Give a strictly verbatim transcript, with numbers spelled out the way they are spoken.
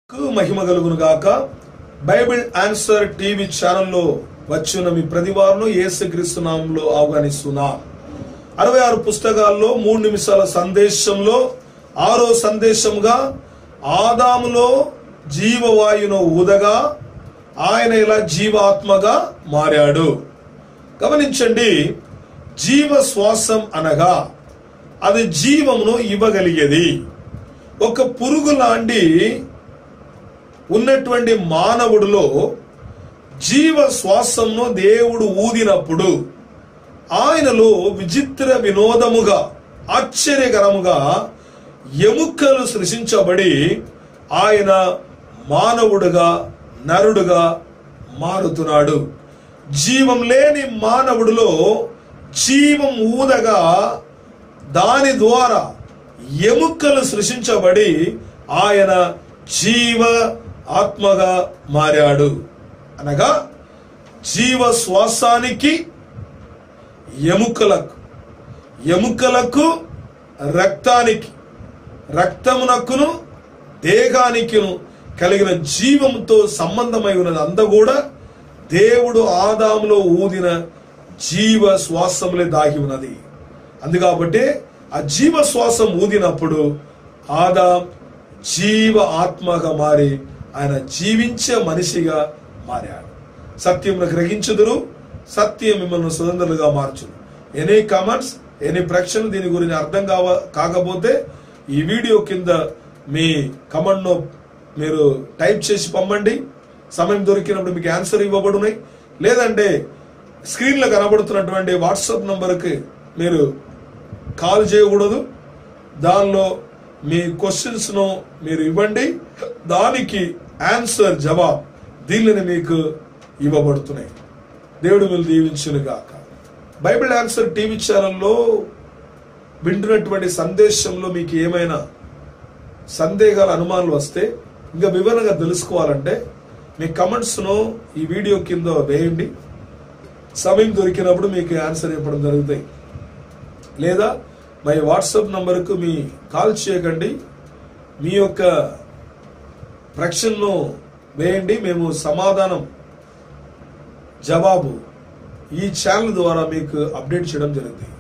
మహిమ కలుగును గాక. Bible answer TV ఛానల్లో వచ్చిన మీ ప్రతివారం యేసుక్రీస్తు నామములో ఆహ్వానిస్తున్నా. అరవై ఆరు పుస్తకాల్లో మూడు నిమిషాల సందేశంలో ఆరో సందేశంగా ఆదాములో జీవవాయును ఊదగా ఆయన ఇలా జీవాత్మగా మారాడు. గమనించండి, జీవ శ్వాసం అనగా అది జీవమును ఇవ్వగలిగేది. ఒక పురుగు లాంటి ఉన్నటువంటి మానవుడిలో జీవ శ్వాసంను దేవుడు ఊదినప్పుడు ఆయనలో విచిత్ర వినోదముగా ఆశ్చర్యకరముగా ఎముకలు సృష్టించబడి ఆయన మానవుడుగా నరుడుగా మారుతున్నాడు. జీవం లేని మానవుడిలో జీవం ఊదగా దాని ద్వారా ఎముకలు సృష్టించబడి ఆయన జీవ ఆత్మగా మారాడు. అనగా జీవ శ్వాసానికి ఎముకలకు, ఎముకలకు రక్తానికి, రక్తమునకును దేహానికిను కలిగిన జీవంతో సంబంధమై ఉన్నది అంతా కూడా దేవుడు ఆదాములో ఊదిన జీవ శ్వాసములే దాగి ఉన్నది. అందుకాబట్టి ఆ జీవ శ్వాసం ఊదినప్పుడు ఆదాం జీవ ఆత్మగా మారి ఆయన జీవించే మనిషిగా మారాడు. సత్యమును గ్రహించుదురు, సత్యం మిమ్మల్ని స్వతంత్రులుగా మార్చును. ఎనీ కామెంట్స్, ఎనీ ప్రశ్న దీని గురించి అర్థం కావ కాకపోతే ఈ వీడియో కింద మీ కమెంట్ను మీరు టైప్ చేసి పంపండి. సమయం దొరికినప్పుడు మీకు ఆన్సర్ ఇవ్వబడున్నాయి. లేదంటే స్క్రీన్లో కనబడుతున్నటువంటి వాట్సాప్ నంబర్కి మీరు కాల్ చేయకూడదు. దానిలో మీ క్వశ్చన్స్ ను మీరు ఇవ్వండి, దానికి ఆన్సర్ జవాబు దీనిని మీకు ఇవ్వబడుతున్నాయి. దేవుడు మీరు దీవించును గాక. బైబిల్ ఆన్సర్ టీవీ ఛానల్లో వింటున్నటువంటి సందేశంలో మీకు ఏమైనా సందేహాలు, అనుమానాలు వస్తే ఇంకా వివరంగా తెలుసుకోవాలంటే మీ కమెంట్స్ ను ఈ వీడియో కింద వేయండి. సమయం దొరికినప్పుడు మీకు ఆన్సర్ ఇవ్వడం జరుగుతాయి. లేదా మై వాట్సాప్ నంబర్కు మీ కాల్ చేయకండి, మీ యొక్క ప్రశ్నను వేయండి. మేము సమాధానం జవాబు ఈ ఛానల్ ద్వారా మీకు అప్డేట్ చేయడం జరుగుతుంది.